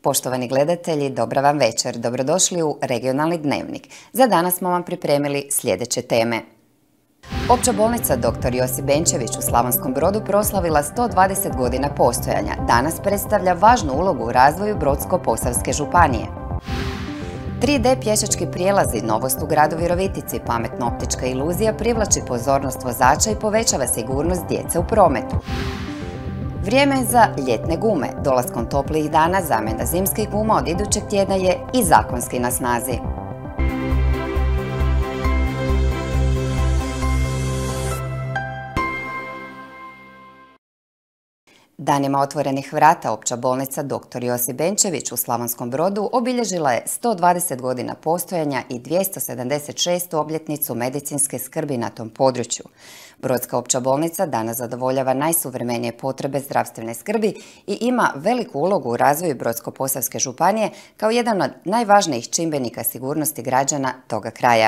Poštovani gledatelji, dobra vam večer. Dobrodošli u Regionalni dnevnik. Za danas smo vam pripremili sljedeće teme. Opća bolnica dr. Josip Benčević u Slavonskom Brodu proslavila 120 godina postojanja. Danas predstavlja važnu ulogu u razvoju Brodsko-posavske županije. 3D pješački prijelazi, novost u gradu Virovitici, pametna optička iluzija privlači pozornost vozača i povećava sigurnost djece u prometu. Vrijeme za ljetne gume. Dolaskom toplijih dana zamjena zimskih guma od idućeg tjedna je i zakonski na snazi. Danima otvorenih vrata Opća bolnica dr. Josip Benčević u Slavonskom Brodu obilježila je 120 godina postojanja i 276. obljetnicu medicinske skrbi na tom području. Brodska opća bolnica danas zadovoljava najsuvremenije potrebe zdravstvene skrbi i ima veliku ulogu u razvoju Brodsko-posavske županije kao jedan od najvažnijih čimbenika sigurnosti građana toga kraja.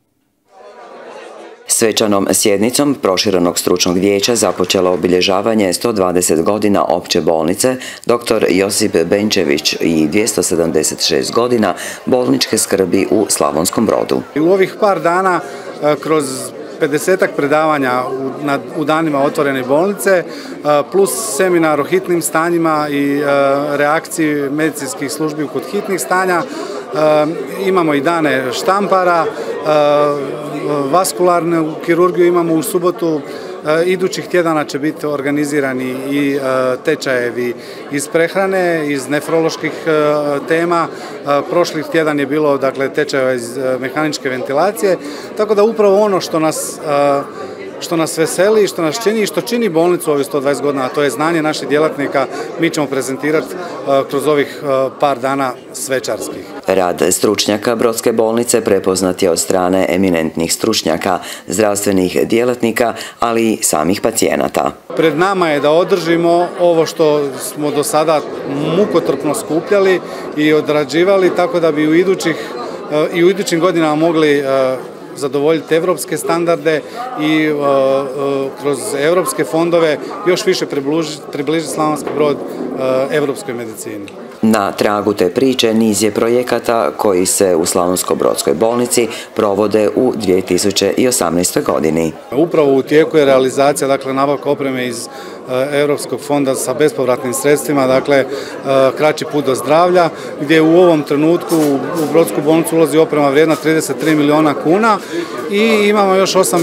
Svečanom sjednicom proširenog stručnog vijeća započelo obilježavanje 120 godina opće bolnice dr. Josip Benčević i 276 godina bolničke skrbi u Slavonskom Brodu. U ovih par dana kroz 50-ak predavanja u danima otvorene bolnice, plus seminar o hitnim stanjima i reakciji medicinskih službi kod hitnih stanja, imamo i dane štampara, vaskularnu kirurgiju imamo u subotu. Idućih tjedana će biti organizirani i tečajevi iz prehrane, iz nefroloških tema. Prošlih tjedan je bilo tečajeva iz mehaničke ventilacije, tako da upravo ono što nas veseli, što nas čini i što čini bolnicu ovih 120 godina, a to je znanje naših djelatnika, mi ćemo prezentirati kroz ovih par dana svečarskih. Rad stručnjaka Brodske bolnice prepoznat je od strane eminentnih stručnjaka, zdravstvenih djelatnika, ali i samih pacijenata. Pred nama je da održimo ovo što smo do sada mukotrpno skupljali i odrađivali, tako da bi u idućim godinama mogli zadovoljiti evropske standarde i kroz evropske fondove još više približiti Slavonski Brod evropskoj medicini. Na tragu te priče niz je projekata koji se u Slavonsko-brodskoj bolnici provode u 2018. godini. Upravo u tijeku je realizacija, nabavka opreme iz Europskog fonda sa bespovratnim sredstvima, kraći put do zdravlja, gdje u ovom trenutku u Brodsku bolnicu ulazi oprema vrijedna 33 milijuna kuna i imamo još 7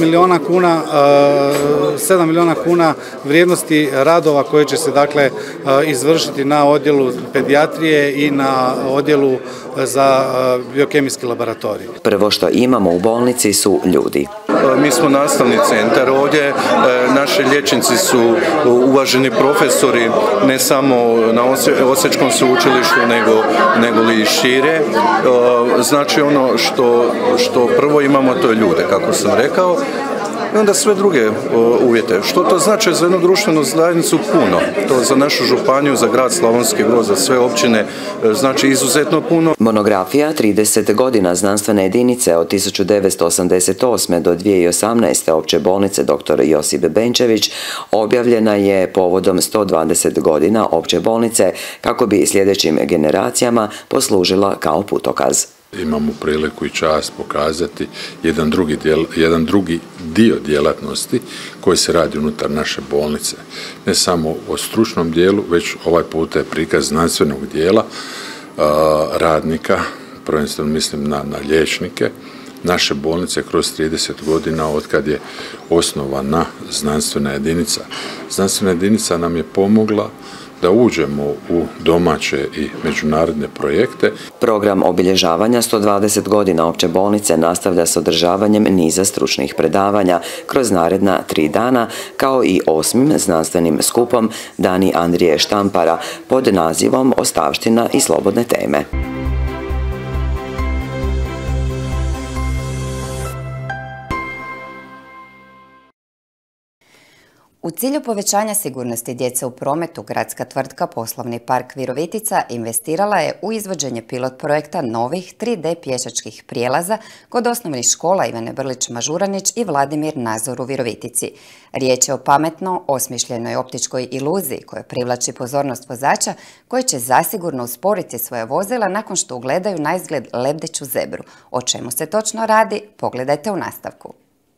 milijuna kuna vrijednosti radova koje će se izvršiti na odjelu pedijatrije i na odjelu za biokemijski laboratorij. Prvo što imamo u bolnici su ljudi. Mi smo nastavni centar ovdje, naši liječnici su uvaženi profesori ne samo na Osječkom sveučilištu nego i šire. Znači ono što prvo imamo to je ljude, kako sam rekao, i onda sve druge uvjete. Što to znači za jednu društvenu zajednicu? Puno. To za našu županiju, za grad Slavonski Brod, za sve općine znači izuzetno puno. Monografija 30 godina znanstvene jedinice od 1988. do 2018. opće bolnice dr. Josip Benčević objavljena je povodom 120 godina opće bolnice kako bi sljedećim generacijama poslužila kao putokaz. Imamo priliku i čast pokazati jedan drugi dio djelatnosti koji se radi unutar naše bolnice. Ne samo o stručnom dijelu, već ovaj puta je prikaz znanstvenog dijela radnika, prvenstveno mislim na liječnike, naše bolnice kroz 30 godina otkad je osnovana znanstvena jedinica. Znanstvena jedinica nam je pomogla da uđemo u domaće i međunarodne projekte. Program obilježavanja 120 godina opće bolnice nastavlja s održavanjem niza stručnih predavanja kroz naredna 3 dana, kao i 8. znanstvenim skupom Dani Andrije Štampara pod nazivom Ostavština i slobodne teme. U cilju povećanja sigurnosti djece u prometu, gradska tvrtka Poslovni park Virovitica investirala je u izvođenje pilot projekta novih 3D pješačkih prijelaza kod osnovnih škola Ivane Brlić-Mažuranić i Vladimir Nazor u Virovitici. Riječ je o pametno osmišljenoj optičkoj iluziji koja privlači pozornost vozača koji će zasigurno usporiti svoje vozila nakon što ugledaju naizgled lebdeću zebru. O čemu se točno radi, pogledajte u nastavku.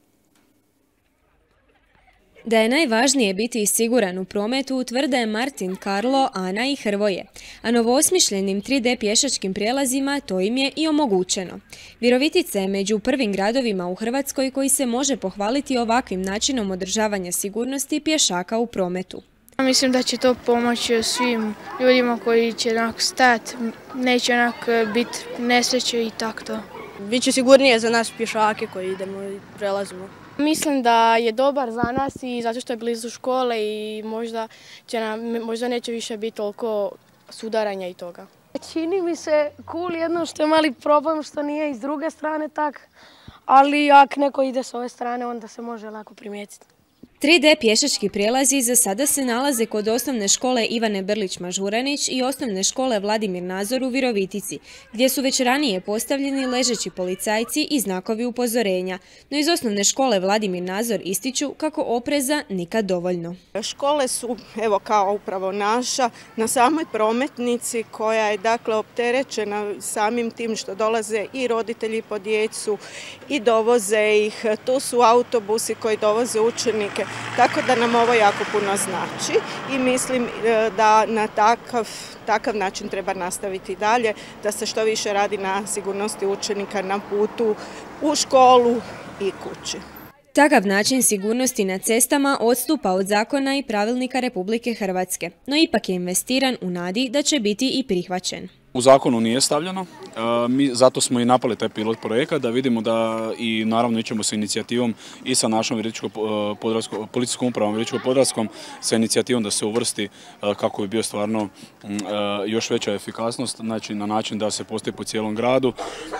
Da je najvažnije biti siguran u prometu, tvrde Martin, Karlo, Ana i Hrvoje, a novoosmišljenim 3D pješačkim prijelazima to im je i omogućeno. Virovitica je među prvim gradovima u Hrvatskoj koji se može pohvaliti ovakvim načinom održavanja sigurnosti pješaka u prometu. Mislim da će to pomoći svim ljudima koji će stajati, neće biti nesreće i tako to. Biće sigurnije za nas pješake koji idemo i prelazimo. Mislim da je dobar za nas i zato što je blizu škole i možda neće više biti toliko sudaranja i toga. Čini mi se cool, jedno što je mali problem što nije iz druge strane tak, ali ako neko ide s ove strane onda se može lako primijetiti. 3D pješački prijelazi za sada se nalaze kod osnovne škole Ivane Brlić-Mažuranić i osnovne škole Vladimir Nazor u Virovitici, gdje su već ranije postavljeni ležeći policajci i znakovi upozorenja. No iz osnovne škole Vladimir Nazor ističu kako opreza nikad dovoljno. Škole su, evo kao upravo naša, na samoj prometnici koja je dakle opterećena samim tim što dolaze i roditelji po djecu i dovoze ih. Tu su autobusi koji dovoze učenike. Tako da nam ovo jako puno znači i mislim da na takav način treba nastaviti dalje, da se što više radi na sigurnosti učenika na putu u školu i kući. Takav način sigurnosti na cestama odstupa od zakona i pravilnika Republike Hrvatske, no ipak je investiran u nadi da će biti i prihvaćen. U zakonu nije stavljeno, zato smo i napali taj pilot projekat da vidimo da i naravno ićemo sa inicijativom i sa našom policijskom upravom Virovitičko-podravskom sa inicijativom da se uvrsti kako bi bio stvarno još veća efikasnost, znači na način da se postoji po cijelom gradu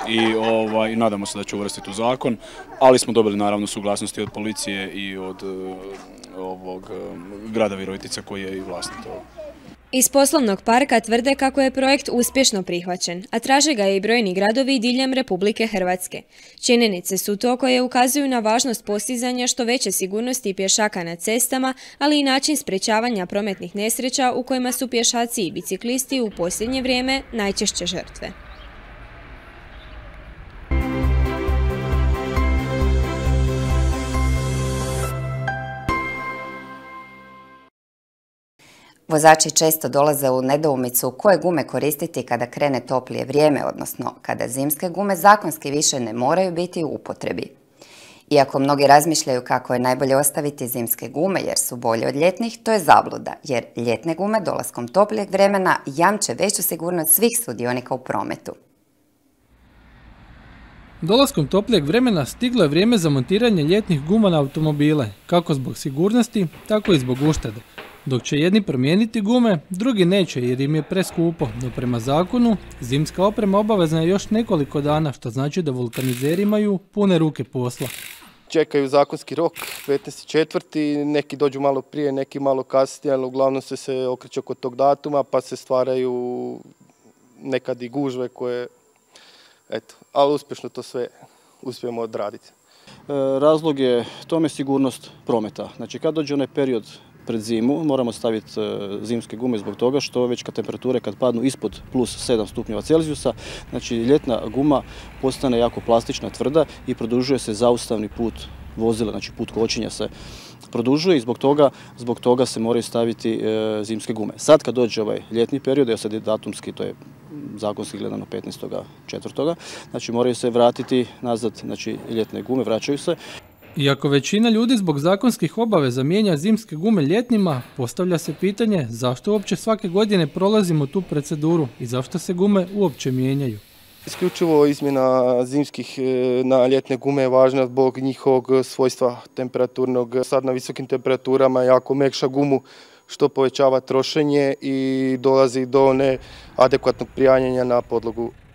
i nadamo se da će uvrstiti u zakon, ali smo dobili naravno suglasnosti od policije i od grada Virovitica koji je i vlasnik toga. Iz poslovnog parka tvrde kako je projekt uspješno prihvaćen, a traže ga i brojni gradovi diljem Republike Hrvatske. Činjenice su to koje ukazuju na važnost postizanja što veće sigurnosti pješaka na cestama, ali i način sprečavanja prometnih nesreća u kojima su pješaci i biciklisti u posljednje vrijeme najčešće žrtve. Vozači često dolaze u nedoumicu koje gume koristiti kada krene toplije vrijeme, odnosno kada zimske gume zakonski više ne moraju biti u upotrebi. Iako mnogi razmišljaju kako je najbolje ostaviti zimske gume jer su bolje od ljetnih, to je zabluda, jer ljetne gume dolaskom toplijeg vremena jamče veću sigurnost svih sudionika u prometu. Dolaskom toplijeg vremena stiglo je vrijeme za montiranje ljetnih guma na automobile, kako zbog sigurnosti, tako i zbog uštede. Dok će jedni promijeniti gume, drugi neće jer im je preskupo, no prema zakonu zimska oprema obavezna je još nekoliko dana, što znači da vulkanizeri imaju pune ruke posla. Čekaju zakonski rok, 15.4. neki dođu malo prije, neki malo kasnije, ali uglavnom se okreće oko tog datuma pa se stvaraju nekad i gužve koje, ali uspješno to sve uspijemo odraditi. Razlog je tome sigurnost prometa. Znači kad dođe onaj period pred zimu moramo staviti zimske gume zbog toga što već kad temperature kad padnu ispod plus 7 stupnjeva Celzijusa, znači ljetna guma postane jako plastična, tvrda i produžuje se zaustavni put vozila, znači put kočenja se produžuje i zbog toga se moraju staviti zimske gume. Sad kad dođe ovaj ljetni period, evo sad je datumski, to je zakonski gledano 15.4. Znači moraju se vratiti nazad, znači ljetne gume vraćaju se. Iako većina ljudi zbog zakonskih obaveza mijenja zimske gume ljetnima, postavlja se pitanje zašto uopće svake godine prolazimo tu proceduru i zašto se gume uopće mijenjaju. Isključivo izmjena zimskih na ljetne gume je važna zbog njihovog svojstva temperaturnog. Sad na visokim temperaturama jako mekša gumu što povećava trošenje i dolazi do neadekvatnog prijanjanja na podlogu.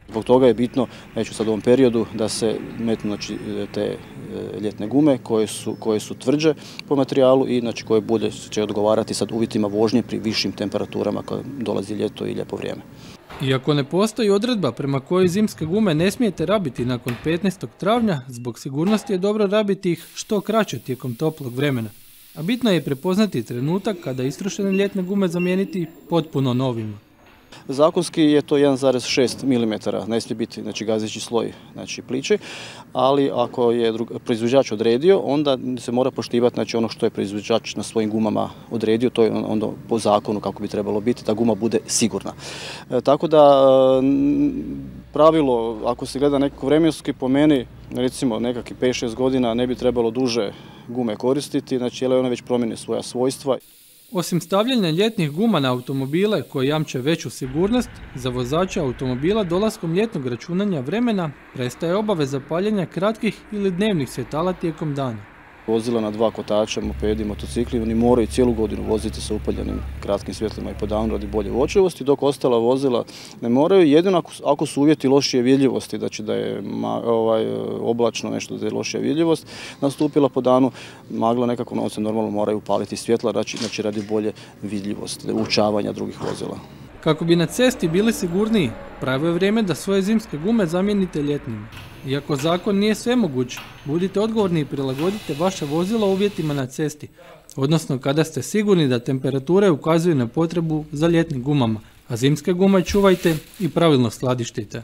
Zbog toga je bitno, neću sad u ovom periodu, da se metnu znači, te ljetne gume koje su tvrđe po materijalu i znači, koje će odgovarati sad uvjetima vožnje pri višim temperaturama kad dolazi ljeto i lijepo vrijeme. Iako ne postoji odredba prema kojoj zimske gume ne smijete rabiti nakon 15. travnja, zbog sigurnosti je dobro rabiti ih što kraće tijekom toplog vremena. A bitno je prepoznati trenutak kada istrošene ljetne gume zamijeniti potpuno novima. Zakonski je to 1,6 mm, ne smije biti znači, gazeći sloj znači, pliće, ali ako je proizvođač odredio, onda se mora poštivati znači, ono što je proizvođač na svojim gumama odredio, to je onda po zakonu kako bi trebalo biti, da guma bude sigurna. Tako da pravilo, ako se gleda nekako vremenski, po meni, recimo nekakvih 5-6 godina ne bi trebalo duže gume koristiti, znači jer one već promijene svoja svojstva. Osim stavljanja ljetnih guma na automobile koje jamče veću sigurnost, za vozača automobila dolaskom ljetnog računanja vremena prestaje obaveza paljenja kratkih ili dnevnih svjetala tijekom dana. Vozila na 2 kotača, mopedi, motocikli, oni moraju cijelu godinu voziti sa upaljenim kratkim svjetlima i po danu radi bolje uočljivosti, dok ostala vozila ne moraju, jedino ako su uvjeti lošije vidljivosti, znači da je oblačno nešto, da je lošija vidljivost nastupila po danu, magla nekako novce normalno moraju paliti svjetla, znači radi bolje vidljivosti, učavanja drugih vozila. Kako bi na cesti bili sigurniji, pravo je vrijeme da svoje zimske gume zamijenite ljetnim. Iako zakon nije svemoguć, budite odgovorni i prilagodite vaše vozilo uvjetima na cesti, odnosno kada ste sigurni da temperature ukazuju na potrebu za ljetnim gumama, a zimske gume čuvajte i pravilno skladištite.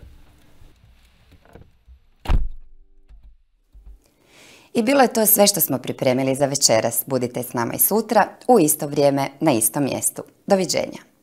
I bilo je to sve što smo pripremili za večeras. Budite s nama i sutra u isto vrijeme na istom mjestu. Doviđenja.